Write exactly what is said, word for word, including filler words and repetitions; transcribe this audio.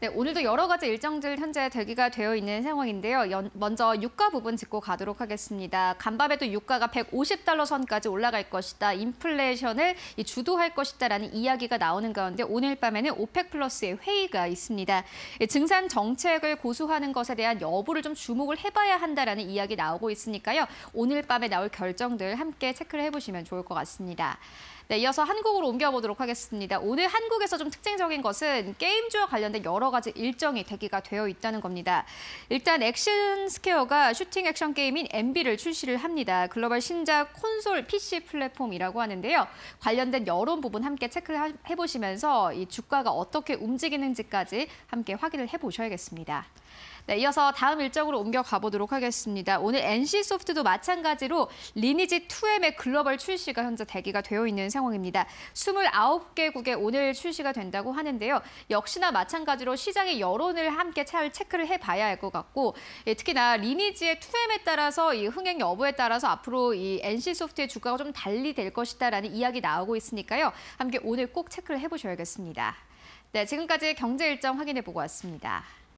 네, 오늘도 여러 가지 일정들 현재 대기가 되어 있는 상황인데요. 연, 먼저 유가 부분 짚고 가도록 하겠습니다. 간밤에도 유가가 백오십 달러 선까지 올라갈 것이다. 인플레이션을 주도할 것이다라는 이야기가 나오는 가운데 오늘 밤에는 오펙 플러스의 회의가 있습니다. 증산 정책을 고수하는 것에 대한 여부를 좀 주목을 해봐야 한다라는 이야기 나오고 있으니까요. 오늘 밤에 나올 결정들 함께 체크를 해보시면 좋을 것 같습니다. 네, 이어서 한국으로 옮겨보도록 하겠습니다. 오늘 한국에서 좀 특징적인 것은 게임주와 관련된 여러 가지 일정이 대기가 되어 있다는 겁니다. 일단 액션 스퀘어가 슈팅 액션 게임인 엠비를 출시를 합니다. 글로벌 신작 콘솔 피씨 플랫폼이라고 하는데요. 관련된 여론 부분 함께 체크를 해보시면서 이 주가가 어떻게 움직이는지까지 함께 확인을 해보셔야겠습니다. 네, 이어서 다음 일정으로 옮겨가 보도록 하겠습니다. 오늘 엔씨소프트도 마찬가지로 리니지 투 엠의 글로벌 출시가 현재 대기가 되어 있는 상황입니다. 이십구 개국에 오늘 출시가 된다고 하는데요. 역시나 마찬가지로 시장의 여론을 함께 잘 체크를 해봐야 할 것 같고, 예, 특히나 리니지의 투 엠에 따라서 이 흥행 여부에 따라서 앞으로 이 엔씨소프트의 주가가 좀 달리 될 것이다라는 이야기 나오고 있으니까요. 함께 오늘 꼭 체크를 해보셔야겠습니다. 네, 지금까지 경제 일정 확인해 보고 왔습니다.